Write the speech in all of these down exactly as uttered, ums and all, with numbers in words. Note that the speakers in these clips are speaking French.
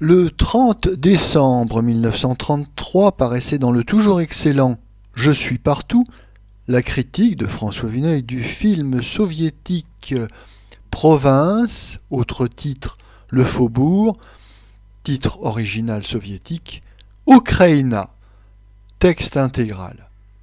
Le trente décembre mille neuf cent trente-trois paraissait dans le toujours excellent « Je suis partout » la critique de François Vineuil du film soviétique « Province », autre titre « Le Faubourg », titre original soviétique « Ukraina », texte intégral.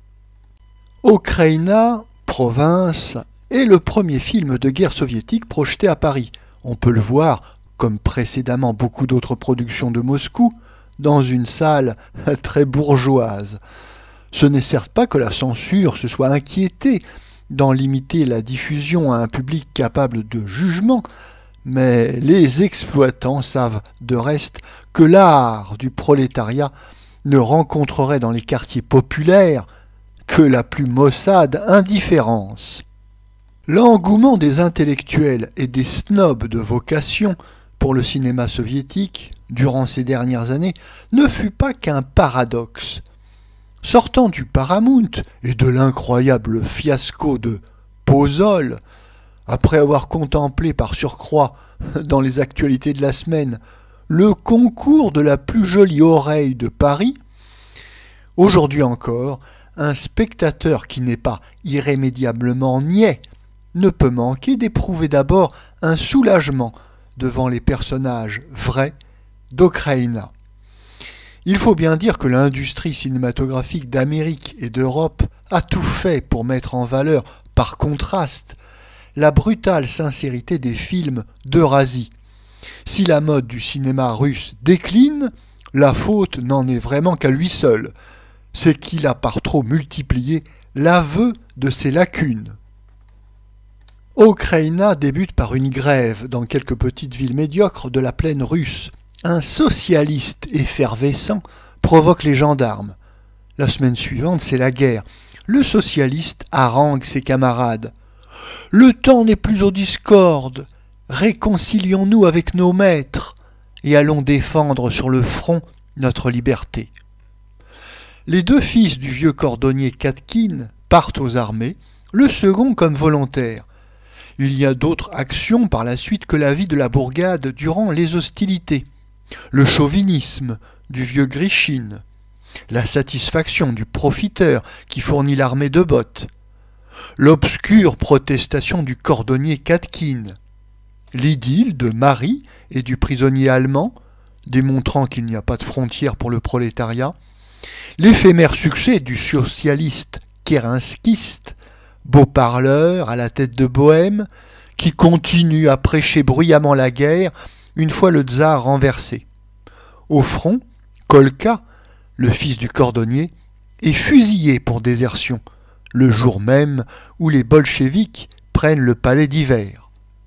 Ukraina, province, est le premier film de guerre soviétique projeté à Paris. On peut le voir, comme précédemment beaucoup d'autres productions de Moscou, dans une salle très bourgeoise. Ce n'est certes pas que la censure se soit inquiétée d'en limiter la diffusion à un public capable de jugement, mais les exploitants savent de reste que l'art du prolétariat ne rencontrerait dans les quartiers populaires que la plus maussade indifférence. L'engouement des intellectuels et des snobs de vocation pour le cinéma soviétique, durant ces dernières années, ne fut pas qu'un paradoxe. Sortant du Paramount et de l'incroyable fiasco de Pozol, après avoir contemplé par surcroît, dans les actualités de la semaine, le concours de la plus jolie oreille de Paris, aujourd'hui encore, un spectateur qui n'est pas irrémédiablement niais ne peut manquer d'éprouver d'abord un soulagement devant les personnages vrais d'Ukraina. Il faut bien dire que l'industrie cinématographique d'Amérique et d'Europe a tout fait pour mettre en valeur, par contraste, la brutale sincérité des films d'Eurasie. Si la mode du cinéma russe décline, la faute n'en est vraiment qu'à lui seul. C'est qu'il a par trop multiplié l'aveu de ses lacunes. Ukraina débute par une grève dans quelques petites villes médiocres de la plaine russe. Un socialiste effervescent provoque les gendarmes. La semaine suivante, c'est la guerre. Le socialiste harangue ses camarades. « Le temps n'est plus aux discordes. Réconcilions-nous avec nos maîtres et allons défendre sur le front notre liberté. » Les deux fils du vieux cordonnier Katkin partent aux armées, le second comme volontaire. Il y a d'autres actions par la suite que la vie de la bourgade durant les hostilités. Le chauvinisme du vieux Grishine, la satisfaction du profiteur qui fournit l'armée de bottes, l'obscure protestation du cordonnier Katkin, l'idylle de Marie et du prisonnier allemand, démontrant qu'il n'y a pas de frontières pour le prolétariat, l'éphémère succès du socialiste kérinskiste, beau parleur à la tête de Bohême, qui continue à prêcher bruyamment la guerre une fois le tsar renversé. Au front, Kolka, le fils du cordonnier, est fusillé pour désertion, le jour même où les bolcheviks prennent le palais d'hiver.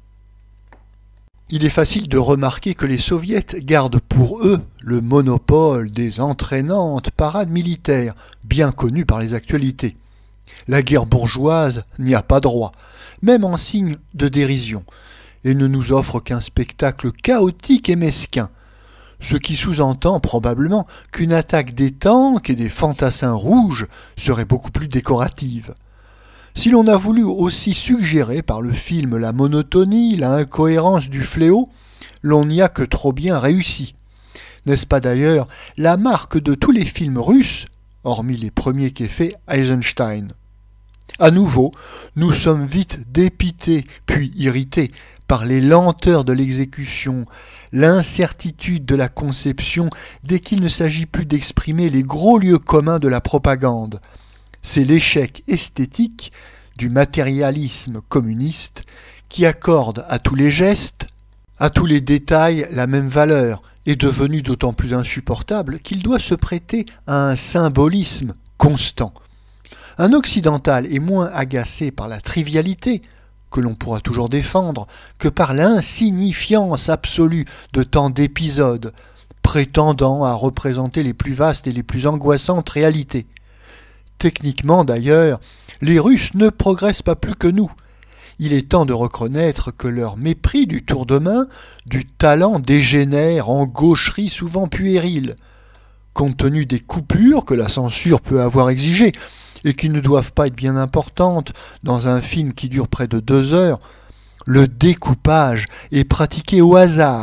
Il est facile de remarquer que les soviets gardent pour eux le monopole des entraînantes parades militaires, bien connues par les actualités. La guerre bourgeoise n'y a pas droit, même en signe de dérision, et ne nous offre qu'un spectacle chaotique et mesquin, ce qui sous-entend probablement qu'une attaque des tanks et des fantassins rouges serait beaucoup plus décorative. Si l'on a voulu aussi suggérer par le film la monotonie, la incohérence du fléau, l'on n'y a que trop bien réussi. N'est-ce pas d'ailleurs la marque de tous les films russes, hormis les premiers qu'ait fait Eisenstein? À nouveau, nous sommes vite dépités puis irrités par les lenteurs de l'exécution, l'incertitude de la conception dès qu'il ne s'agit plus d'exprimer les gros lieux communs de la propagande. C'est l'échec esthétique du matérialisme communiste qui accorde à tous les gestes, à tous les détails la même valeur, est devenu d'autant plus insupportable qu'il doit se prêter à un symbolisme constant. Un occidental est moins agacé par la trivialité, que l'on pourra toujours défendre, que par l'insignifiance absolue de tant d'épisodes, prétendant à représenter les plus vastes et les plus angoissantes réalités. Techniquement d'ailleurs, les Russes ne progressent pas plus que nous. Il est temps de reconnaître que leur mépris du tour de main, du talent dégénère en gaucherie souvent puérile. Compte tenu des coupures que la censure peut avoir exigées, et qui ne doivent pas être bien importantes dans un film qui dure près de deux heures, le découpage est pratiqué au hasard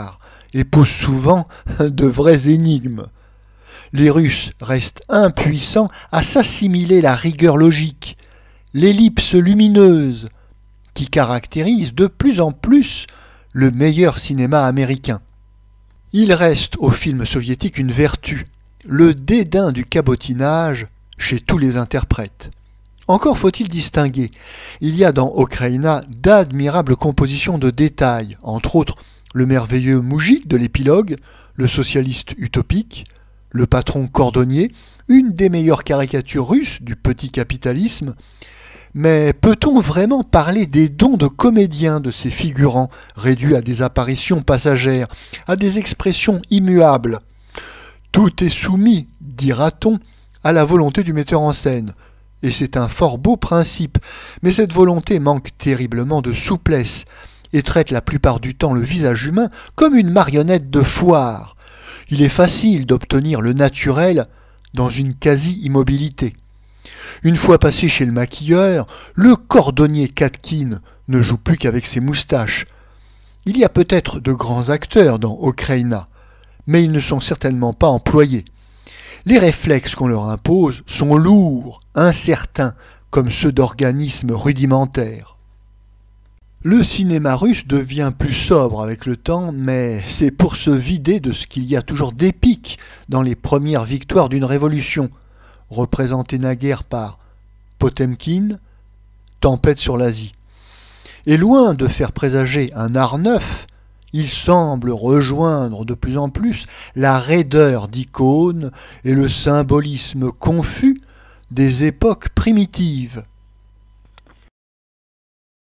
et pose souvent de vraies énigmes. Les Russes restent impuissants à s'assimiler la rigueur logique, l'ellipse lumineuse, qui caractérise de plus en plus le meilleur cinéma américain. Il reste au film soviétique une vertu, le dédain du cabotinage chez tous les interprètes. Encore faut-il distinguer, il y a dans Okraïna d'admirables compositions de détails, entre autres le merveilleux moujik de l'épilogue, le socialiste utopique, le patron cordonnier, une des meilleures caricatures russes du petit capitalisme. Mais peut-on vraiment parler des dons de comédiens de ces figurants, réduits à des apparitions passagères, à des expressions immuables? Tout est soumis, dira-t-on, à la volonté du metteur en scène. Et c'est un fort beau principe, mais cette volonté manque terriblement de souplesse et traite la plupart du temps le visage humain comme une marionnette de foire. Il est facile d'obtenir le naturel dans une quasi-immobilité. Une fois passé chez le maquilleur, le cordonnier Katkin ne joue plus qu'avec ses moustaches. Il y a peut-être de grands acteurs dans Okraïna, mais ils ne sont certainement pas employés. Les réflexes qu'on leur impose sont lourds, incertains, comme ceux d'organismes rudimentaires. Le cinéma russe devient plus sobre avec le temps, mais c'est pour se vider de ce qu'il y a toujours d'épique dans les premières victoires d'une révolution, représentée naguère par Potemkin, Tempête sur l'Asie. Et loin de faire présager un art neuf, il semble rejoindre de plus en plus la raideur d'icônes et le symbolisme confus des époques primitives.